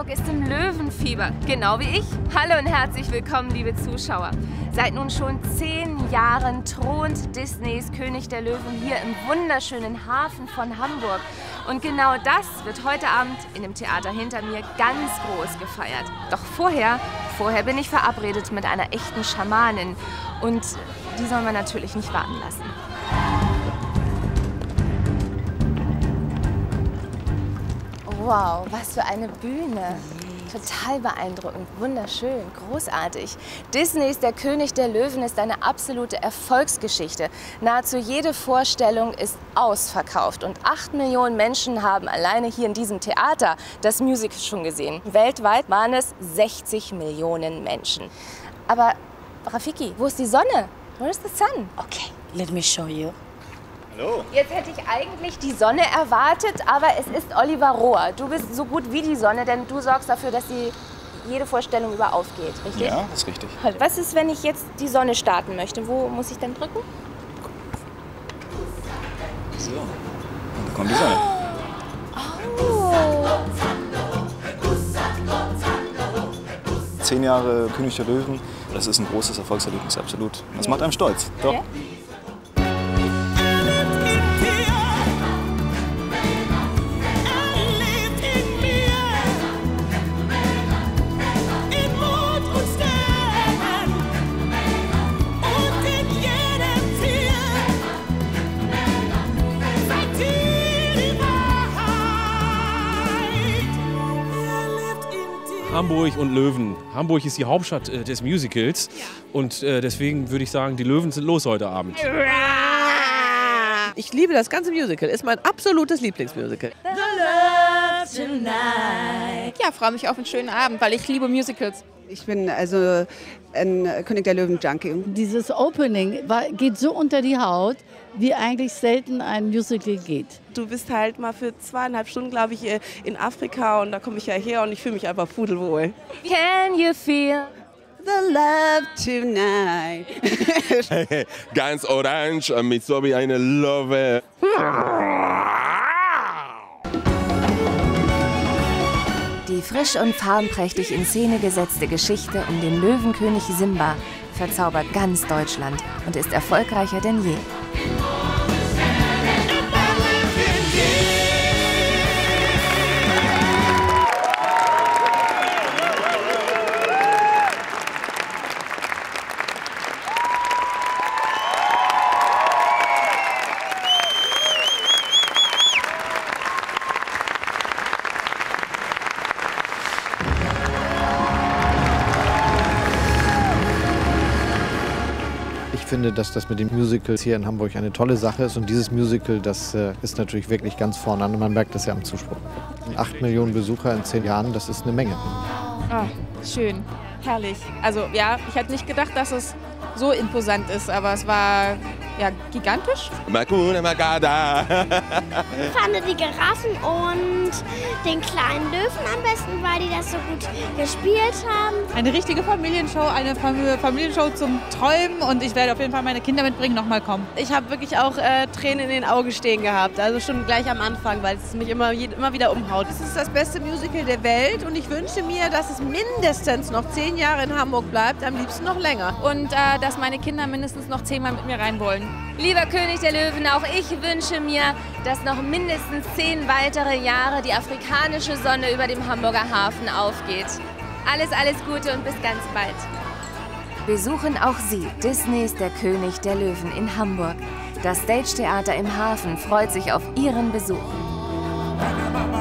Hamburg ist im Löwenfieber, genau wie ich. Hallo und herzlich willkommen, liebe Zuschauer. Seit nun schon 10 Jahren thront Disneys König der Löwen hier im wunderschönen Hafen von Hamburg. Und genau das wird heute Abend in dem Theater hinter mir ganz groß gefeiert. Doch vorher bin ich verabredet mit einer echten Schamanin. Und die soll man natürlich nicht warten lassen. Wow, was für eine Bühne. Total beeindruckend, wunderschön, großartig. Disneys Der König der Löwen ist eine absolute Erfolgsgeschichte. Nahezu jede Vorstellung ist ausverkauft und 8 Millionen Menschen haben alleine hier in diesem Theater das Musical schon gesehen. Weltweit waren es 60 Millionen Menschen. Aber Rafiki, wo ist die Sonne? Where is the sun? Okay, let me show you. Hallo. Jetzt hätte ich eigentlich die Sonne erwartet, aber es ist Oliver Rohr. Du bist so gut wie die Sonne, denn du sorgst dafür, dass jede Vorstellung über aufgeht, richtig? Ja, das ist richtig. Was ist, wenn ich jetzt die Sonne starten möchte? Wo muss ich dann drücken? So, und da kommt die Sonne. Oh. 10 Jahre König der Löwen, das ist ein großes Erfolgserlebnis, absolut. Das macht einem stolz. Doch. Ja? Hamburg und Löwen. Hamburg ist die Hauptstadt des Musicals und deswegen würde ich sagen, die Löwen sind los heute Abend. Ich liebe das ganze Musical, ist mein absolutes Lieblingsmusical. Ja, freue mich auf einen schönen Abend, weil ich liebe Musicals. Ich bin also ein König der Löwen-Junkie. Dieses Opening geht so unter die Haut, wie eigentlich selten ein Musical geht. Du bist halt mal für 2,5 Stunden, glaube ich, in Afrika und da komme ich ja her und ich fühle mich einfach pudelwohl. Can you feel The love tonight. Ganz orange mit so wie eine Love. Die frisch und farbenprächtig in Szene gesetzte Geschichte um den Löwenkönig Simba verzaubert ganz Deutschland und ist erfolgreicher denn je. Ich finde, dass das mit den Musicals hier in Hamburg eine tolle Sache ist. Und dieses Musical, das ist natürlich wirklich ganz vorne an. Und man merkt das ja am Zuspruch. 8 Millionen Besucher in 10 Jahren, das ist eine Menge. Oh, schön, herrlich. Also ja, ich hätte nicht gedacht, dass es so imposant ist, aber es war ja gigantisch. Makuna Magada. Ich fand die Giraffen und den kleinen Löwen am besten, weil die das so gut gespielt haben. Eine richtige Familienshow, eine Familienshow zum Träumen und ich werde auf jeden Fall meine Kinder mitbringen, nochmal kommen. Ich habe wirklich auch Tränen in den Augen stehen gehabt, also schon gleich am Anfang, weil es mich immer wieder umhaut. Es ist das beste Musical der Welt und ich wünsche mir, dass es mindestens noch 10 Jahre in Hamburg bleibt, am liebsten noch länger. Und dass meine Kinder mindestens noch 10-mal mit mir rein wollen. Lieber König der Löwen, auch ich wünsche mir, dass noch mindestens 10 weitere Jahre die afrikanische Sonne über dem Hamburger Hafen aufgeht. Alles Gute und bis ganz bald. Besuchen auch Sie Disneys Der König der Löwen in Hamburg. Das Stage Theater im Hafen freut sich auf Ihren Besuch.